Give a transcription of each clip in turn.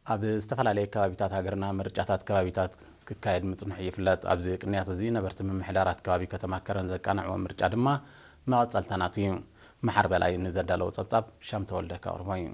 ኣብ ዝተፈላለዩ ከባቢታት ሃገርና ምርጫታት ከባቢታት ክካየድ ምጽንሕ ይፍለጥ ኣብዚ ቅንያት እዚ ነበርቲ ምምሕዳራት ከባቢ ከተማ ከረን ዘቃንዕዎ ምርጫ ድማ መቐጸልተናት እዩ መሓር በላይ ንዘዳለው ጸብጻብ ሻምተ ወልደ ከቕርቦ እዩ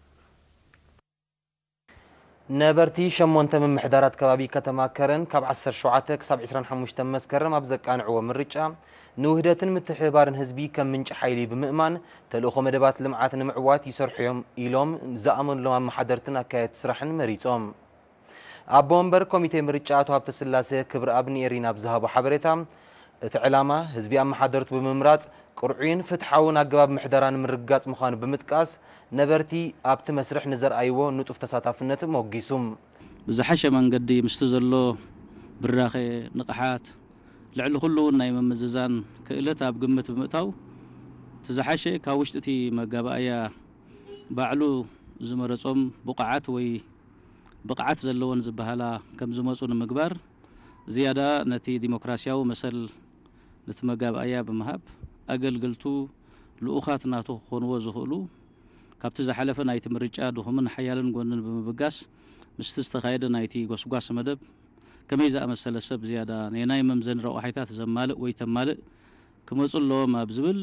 ነበርቲ ሸሞንተ ምምሕዳራት ከባቢ ከተማ ከረን ካብ 17 ክሳብ 25 መስከረም ኣብ ዘቃንዕዎ ምርጫ ንውህደትን ምትሕብባርን ህዝቢ ከም ምንጭ ሓይሊ ብምእማን ተልእኾ መደባት ልምዓት ንምዕዋት ይሰርሑ ኢሎም ዝኣመኑሎም ኣመሓደርትን ኣካየት ስራሕን መሪጾም ኣብ ወንበር ኮሚቴ ምርጫ አቶ ሃብተስላሴ ክብሪ ኣብኒ ኤሪና ብዝሃቦ ሓበሬታ እቲ ዕላማ ህዝቢ ኣመሓደርቱ ብምምራጽ ቁርዑን ፍትሓውን ኣገባብ ምሕደራን ምርጋጽ ምዃኑ ብምጥቃስ ነበርቲ ኣብቲ መስርሕ ንዘርኣይዎ ንጡፍ ተሳታፍነት ሞጊሱም ብዝሓሸ መንገዲ ምስቲ ዘሎ ብራኸ ንቕሓት ልዕሊ ኩሉ ናይ መምዝዛን ክእለት ኣብ ግምት ብምእታው ተዝሓሸ ካብ ውሽጢ እቲ መጋባእያ ባዕሉ ዝመረጾም ብቕዓት ወይ ብቕዓት ዘለዎን ዝበሃላ ከም ዝመጹ ንምግባር ዝያዳ ነቲ ዲሞክራሲያዊ መሰል ነቲ መጋባእያ ብምሃብ ኣገልግልቱ ልኡኻት ናቱ ክኾንዎ ዝኽእሉ ካብቲ ዝሓለፈ ናይቲ ምርጫ ድኹምን ሓያልን ጎንን ብምብጋስ ምስቲ ዝተኻየደ ናይቲ ጎስጓስ መደብ ከመይ ዝኣመሰለ ሰብ ዝያዳ ናይ መምዘን ረቑሒታት ዘማልእ ወይ ተማልእ ክመጹ ኣለዎም ኣብ ዝብል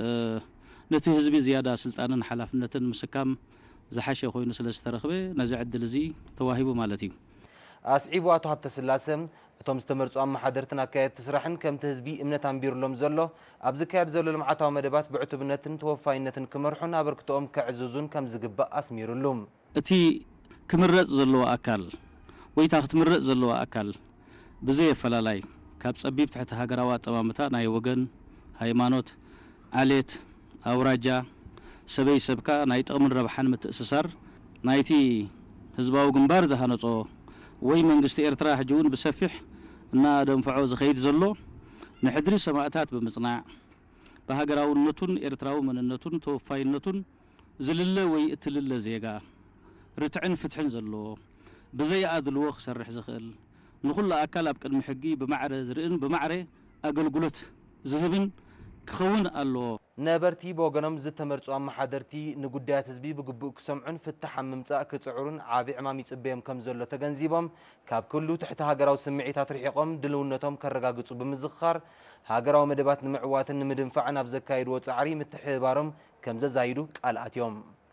ነቲ ህዝቢ ዝያዳ ስልጣንን ሓላፍነትን ምስካም ዝሓሸ ኮይኑ ስለ ዝተረኽበ ነዚ ዕድል እዚ ተዋሂቡ ማለት እዩ ኣስዒቡ ኣቶ ሃብተስላሴ እቶም ዝተመርጹ ኣመሓደርትን ኣካየድቲ ስራሕን ከምቲ ህዝቢ እምነት ኣንቢሩሎም ዘሎ ኣብ ዝካየድ ዘሎ ልምዓታዊ መደባት ብዕቱብነትን ተወፋይነትን ክመርሑን ኣበርክቶኦም ከዕዝዙን ከም ዝግባእ ኣስሚሩሉ እቲ ክምረጽ ዘለዎ ኣካል ወይታ ክትምረጽ ዘለዎ ኣካል ብዘይ ኣፈላላይ ካብ ጸቢብ ትሕቲ ሃገራዊ ኣጠማምታ ናይ ወገን ሃይማኖት ዓሌት ኣውራጃ ሰበይ ሰብካ ናይ ጥቕምን ረብሓን ምትእስሳር ናይቲ ህዝባዊ ግንባር ዝሃነጾ ወይ መንግስቲ ኤርትራ ሕጂ እውን ብሰፊሕ እና ደንፈዖ ዝኸይድ ዘሎ ንሕድሪ ሰማዕታት ብምጽናዕ ብሃገራውነቱን ኤርትራዊ መንነቱን ተወፋይነቱን ዝልለ ወይ እትልለ ዜጋ ርትዕን ፍትሕን ዘለዎ ብዘይ ኣድልዎ ክሰርሕ ዝኽእል ንኹሉ ኣካል ኣብ ቅድሚ ሕጊ ብማዕረ ዝርእን ብማዕረ ኣገልግሎት ዝህብን ክኸውን ኣለዎ ነበርቲ ብወገኖም ዝተመርጹ ኣመሓደርቲ ንጉዳያት ህዝቢ ብግቡእ ክሰምዑን ፍትሕ ኣብ ምምጻእ ክጽዕሩን ዓቢ ዕማም ይጽበዮም ከም ዘሎ ተገንዚቦም ካብ ኩሉ ትሕቲ ሃገራዊ ስምዒታት ርሒቖም ድልውነቶም ከረጋግጹ ብምዝኻር ሃገራዊ መደባት ንምዕዋትን ንምድንፋዕን ኣብ ዘካየድዎ ጻዕሪ ምትሕብባሮም ከም ዘዛይዱ ቃል ኣትዮም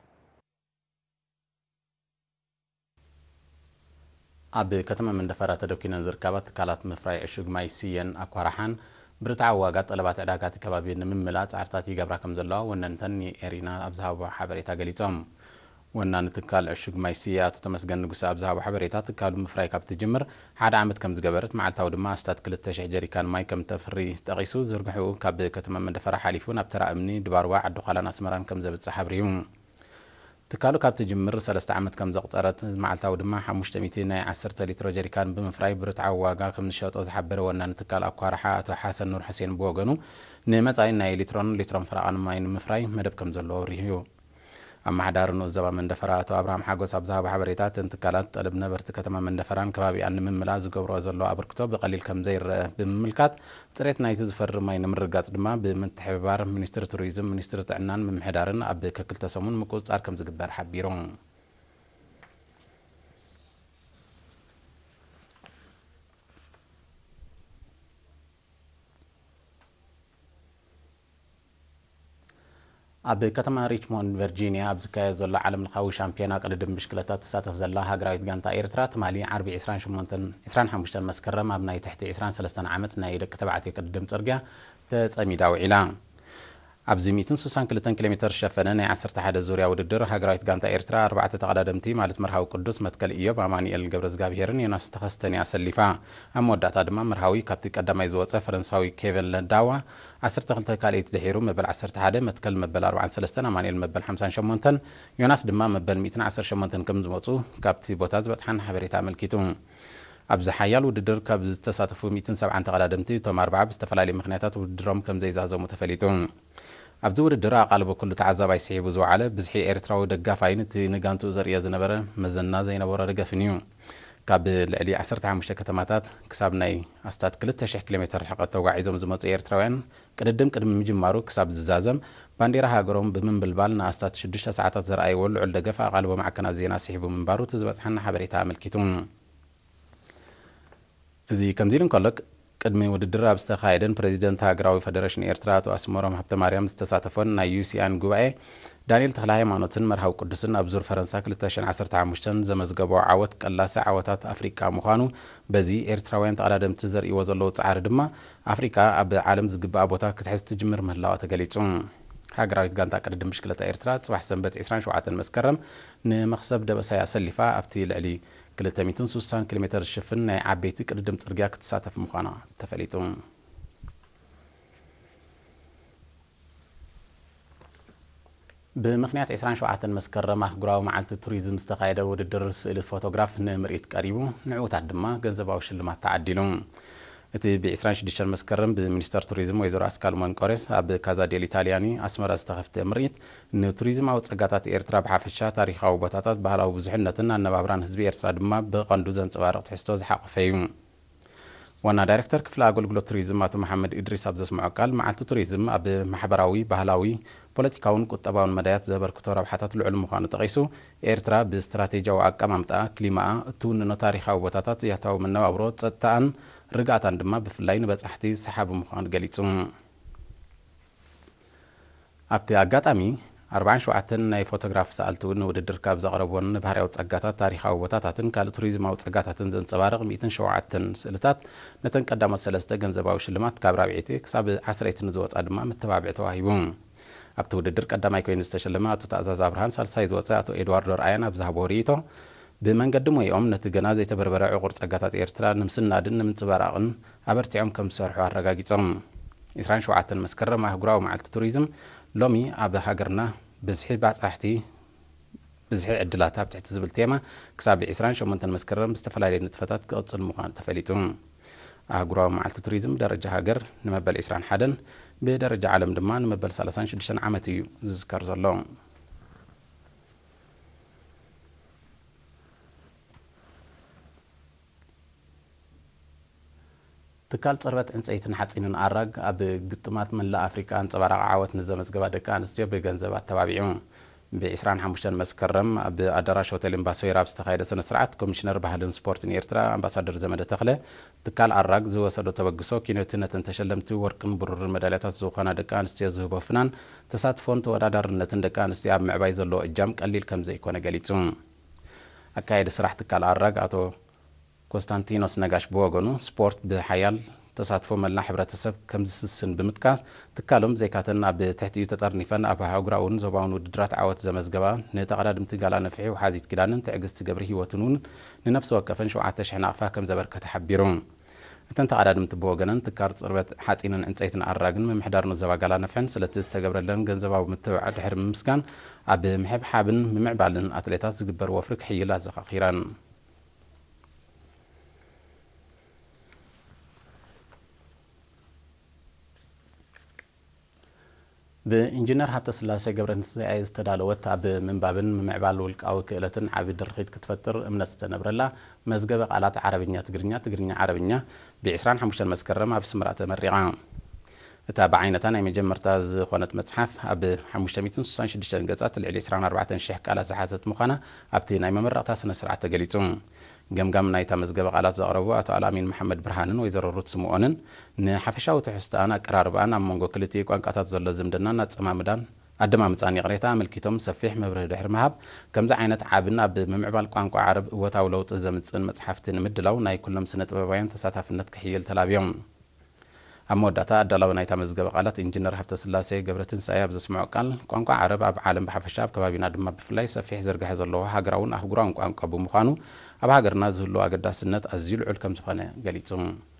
ኣብ ከተማ መንደፈራ ተደኪነን ዝርከባ ትካላት ምፍራይ ዕሹግ ማይ ስየን ኣኳራሓን ብርታዕ ዋጋ ጠለባት ዕዳጋት ከባቢ ንምምላጽ ዓርታት ይገብራ ከም ዘለዋ ወነንተን ኤሪና ኣብ ዝሃቦ ሓበሬታ ገሊጾም ወናን ትካል ዕሹግ ማይ ስየ ኣቶ ተመስገን ንጉሰ ኣብ ዝሃቦ ሓበሬታ ትካሉ ምፍራይ ካብ ትጅምር ሓደ ዓመት ከም ዝገበረት መዓልታዊ ድማ ስታት 2000 ጀሪካን ማይ ከም ተፍሪ ጠቂሱ ዝርግሑ ካብ ከተማ መንደፈራ ሓሊፉ ናብ ተራ እምኒ ድባርዋ ዓዲ ኋላን ኣስመራን ከም ዘብጽሕ ሓብሪዩ ትካሉ ካብ ትጅምር 3 ዓመት ከም ዘቕፀረት መዓልታዊ ድማ 500 ናይ 10 ሊትሮ ጀሪካን ብምፍራይ ብርትዓዊ ዋጋ ከም ዝሸጦ ዝሓበረ ወናን ትካል ኣኳራሓ አቶ ሓሰን ኑር ሕሴን ብወገኑ ንመጻኢ ናይ ሊትሮን ፍራቓን ማይ ንምፍራይ መደብ ከም ዘለዎ ሪህዩ ኣመሓዳር ንኡዘባ መንደፈራ አቶ ኣብርሃም ሓጎስ ኣብ ዝሃቦ ሓበሬታት ትካላት ጠለብ ነበርቲ ከተማ መንደፈራን ከባቢኣን ንምምላእ ዝገብሮ ዘሎ ኣበርክቶ ብቐሊል ከም ዘይረአ ብምምልካት ጽሬት ናይቲ ዝፈርም ማይ ንምርጋጽ ድማ ብምትሕብባር ሚኒስትሪ ቱሪዝም ሚኒስትሪ ጥዕናን ምምሕዳርን ኣብ ከክልተ ሰሙን ምቁጽጻር ከም ዝግበር ሓቢሮም ኣብ ከተማ ሪችሞንድ ቨርጂኒያ ኣብ ዝካየድ ዘሎ ዓለም ለኻዊ ሻምፒዮና ቅድድም ብሽክለታ ትሳተፍ ዘላ ሃገራዊት ጋንታ ኤርትራ ትማሊ ዓርቢ 25 መስከረም ኣብ ናይ ትሕቲ 23 ዓመት ናይ ደቂ ተባዕትዮ ቅድድም ጽርግያ ተጸሚዳ ውዒላ ኣብዚ 162 ኪሎ ሜትር ሸፈነ ናይ 11 ዙርያ ውድድር ሃገራዊት ጋንታ ኤርትራ 4 ተቐዳደምቲ ማለት መርሃዊ ቅዱስ መትከል ኢዮብ ኣማኑኤል ገብረዝጋብሄርን ዮናስ ተኸስተንያ ሰሊፋ ኣብ መወዳእታ ድማ መርሃዊ ካብቲ ቀዳማይ ዝወፀ ፈረንሳዊ ኬቨን ለዳዋ 12 ካልእት ድሒሩ መበል 11 መትከል መበል 43 ኣማኑኤል መበል 58 ዮናስ ድማ መበል 118 ከም ዝመፁ ካብቲ ቦታ ዝበፅሓን ሓበሬታ ኣመልኪቱ ኣብዚ ሓያል ውድድር ካብ ዝተሳተፉ 170 ተቐዳደምቲ እቶም 40 ብዝተፈላለዩ ምክንያታት ውድድሮም ከም ዘይዛዘሙ ተፈሊጡ ኣብዚ ውድድር ኣቓልቦ ኩሉ ተዓዛባይ ስሒቡ ዝወዓለ ብዝሒ ኤርትራዊ ደጋፋይን እቲ ንጋንቱ ዘርእዮ ዝነበረ መዘና ዘይነበሮ ደገፍን እዩ ካብ ልዕሊ 15 ከተማታት ክሳብ ናይ ኣስታት 2000 ኪሎ ሜትር ርሕቀት ተጓዒዞም ዝመፁ ኤርትራውያን ቅድድም ቅድሚ ምጅማሩ ክሳብ ዝዛዘም ባንዴራ ሃገሮም ብምንብልባል ንኣስታት 6 ሰዓታት ዘርኣይዎ ልዑል ደገፍ ኣቓልቦ ማዕከናት ዜና ሲሒቡ ምንባሩ ትዝበጽሐና ሓበሬታ ኣመልኪቱ እዚ ከምዚልን ከለክ ቅድሚ ውድድር ኣብ ዝተኻየደን ፕሬዚደንት ሃገራዊ ፌደሬሽን ኤርትራ አቶ ኣስመሮም ሃብተማርያም ዝተሳተፈን ናይ ዩሲያን ጉባኤ ዳንኤል ተክለ ሃይማኖትን መርሃዊ ቅዱስን ኣብ ዙር ፈረንሳ 2015 ዘመዝገቦ ዓወት ቀላሲ ዓወታት ኣፍሪካ ምዃኑ በዚ ኤርትራውያን ተቐዳደምቲ ዘርእይዎ ዘለዉ ጻዕሪ ድማ ኣፍሪካ ኣብ ዓለም ዝግባእ ቦታ ክትሕዝ ትጅምር ምህላዋ ተገሊጹ ሃገራዊት ጋንታ ቅድድም ብሽክለታ ኤርትራ ጽባሕ ሰንበት 27 መስከረም ንመኽሰብ ደበሳይ ኣሰሊፋ ኣብቲ ልዕሊ 260 ኪሎ ሜትር ዝሽፍን ናይ ዓበይቲ ቅድድም ጽርግያ ክትሳተፍ ምዃና ተፈሊጡ ብምኽንያት 27 መስከረም ኣህጉራዊ መዓልቲ ቱሪዝም ዝተኻየደ ውድድር ስእሊ ፎቶግራፍ ንምርኢት ቀሪቡ ንዕውታት ድማ ገንዘባዊ ሽልማት ተዓዲሉ እቲ ብ26 መስከረም ብሚኒስተር ቱሪዝም ወይዘሮ ኣስካል መንቆሬስ ኣብ ካዛ ዴል ኢታሊያኒ ኣስመራ ዝተኸፍተ ምርኢት ንቱሪዝማዊ ጸጋታት ኤርትራ ብሓፈሻ ታሪኻዊ ቦታታት ባህላዊ ብዙሕነትን ኣነባብራን ህዝቢ ኤርትራ ድማ ብቐንዱ ዘንጸባርቕ ትሕዝቶ ዝሓቖፈ እዩ ዋና ዳይሬክተር ክፍለ ኣገልግሎት ቱሪዝም አቶ መሐመድ ኢድሪስ ኣብ ዘስምዖ ቃል መዓልቲ ቱሪዝም ኣብ ማሕበራዊ ባህላዊ ፖለቲካውን ቁጠባውን መዳያት ዘበርክቶ ረብሓታት ልዑል ምዃኑ ጠቒሱ ኤርትራ ብስትራቴጂያዊ ኣቀማምጣ ክሊማኣ እትውንኖ ታሪኻዊ ቦታታት ያታዊ መነባብሮ ጸጥታን ርግኣታን ድማ ብፍላይ ንበጻሕቲ ሰሓቢ ምዃኑ ገሊጹ ኣብቲ ኣጋጣሚ 47 ናይ ፎቶግራፍ ሰኣልቲ እውን ውድድር ካብ ዘቕረብዎን ባህርያዊ ጸጋታት ታሪኻዊ ቦታታትን ካልእ ቱሪዝማዊ ጸጋታትን ዘንጸባርቕ 107 ስእልታት ነተን ቀዳሞት 3 ገንዘባዊ ሽልማት ካብ 4 ክሳብ 10 ንዝወጻ ድማ መተባብዒ ተዋሂቡ ኣብቲ ውድድር ቀዳማይ ኮይኑ ዝተሸለመ ኣቶ ተኣዛዝ ኣብርሃን ሳልሳይ ዝወፀ ኣቶ ኤድዋርዶ ርኣያን ኣብ ዝሃቦ ርእይቶ ብመንገዲ ሞይኦም ነቲ ገና ዘይተበርበረ ዕቑር ጸጋታት ኤርትራ ንምስናድን ንምንጽባራቕን ኣበርቲዖም ከም ዝሰርሑ ኣረጋጊጾም 27 መስከረም ኣህጉራዊ መዓልቲ ቱሪዝም ሎሚ ኣብ ሃገርና ብዝሒ ባጻሕቲ ብዝሒ ዕድላት ኣብ ትሕቲ ዝብል ቴማ ክሳብ 28 መስከረም ዝተፈላለዩ ንጥፈታት ክቕጽል ምዃኑ ተፈሊጡ ኣህጉራዊ መዓልቲ ቱሪዝም ደረጃ ሃገር ንመበል 21 بدرجة عالم دمان مبل 36 عامتي زذكر زلون تكال صربت انصيتن حصينن አራግ ኣብ ግጥማት መላ አፍሪካ አንጸባራቅ ዓወት ንዘመዝገባ ደቂ አንስትዮ ብገንዘባት ተባቢዑ ب25 መስከረም ኣብ አዳራሽ ሆቴል ኤምባሲራ ዝተኻየደ ስነ ስርዓት ኮሚሽነር ባህልን ስፖርትን ኤርትራ አምባሳደር ዘመደ ተክለ ትካል አራግ ዝወሰዶ ተበግሶ ኪነትነትን ተሸለምቲ ወርቅን ብሩርን ሜዳልያታት ዝኾና ደቂ አንስትዮ ዝህቦ ፍናን ተሳትፎን ተወዳዳርነትን ደቂ አንስትዮ ኣብ ምዕባይ ዘሎ እጃም ቀሊል ከም ዘይኮነ ገሊጹ አካይደ ስራሕ ትካል አራግ አቶ ኮንስታንቲኖስ ነጋሽ በወገኑ ስፖርት በሐያል ተሳትፎ መላ ሕብረተሰብ ከም ዝስስን ብምጥቃስ ትካሎም ዘይካተና ብትሕቲኡ ተጠርኒፈን ኣብ ሃገራውን ዞባውን ውድድራት ዓወት ዘመዝገባ ንተቐዳድምቲ ጋላ ነፍሒ ወሓዚት ኪዳንን ትዕግስቲ ገብሪ ህይወትን ንነፍሲ ወከፈን 7000 ናቕፋ ከም ዘበርከተ ሓቢሩ እተን ተቐዳድምቲ በወገነን ትካር ጽርበት ሓጺንን ዕንጸይትን ኣራግን ምምሕዳር ዞባ ጋላ ነፍሕን ስለቲ ዝተገብረለን ገንዘባዊ ምትብዓዕ ድሕሪ ምስጋን ኣብ ምሕብሓብን ምምዕባልን ኣትሌታት ዝግበር ወፍሪ ክሕይል ኣዘኻኺረን بإنجنير حتى سلاسة قبرن سيئة استدالوت عب منبابن ممعبال والقاو كيلتن عب درخيت كتفتر امنت استنبرلا مزقب قالات عربية تقرنيا عربية بعسران حمشان مسكرم عب سمرات مريعان تابع عينتان يمي جمرتاز خونة متحف عب حمشتميتن سوسان شدشتن قصات اللي عسران 4 شيخ على سحازة مخانة عبتين اي ممرقتا سنسرعة قليتون جمجم نايتا مزقب قالات زغربوا أتو علامين محمد برهانن ويزر الروت سموونن نحفشاو تحستانا قراربانا مونغو كليتي قانقاتات زل زمدنا نتصمامدان أدما متصاني قريتا ملكيتهم سفيح مبره دحر مهاب كمزا عينت عابنا بممعبال قانقو عرب وتاولو تزمتسن متحفتين مدلاو ناي كلهم سنة بباين تساتافنت كحيل تلابيوم أموداتا أدلاو نايتا مزقب قالات إنجنير حفظ سلاسي قبرتن ساياب زسمعو قال قانقو عرب أب عالم بحفشاب كبابينا دما بفلاي سفيح زرقه زلوها هاقراون أحقراون قانقو أبو مخانو أب هاقرنا زهلو أقداسنت أزيل علكم زخانة قليتهم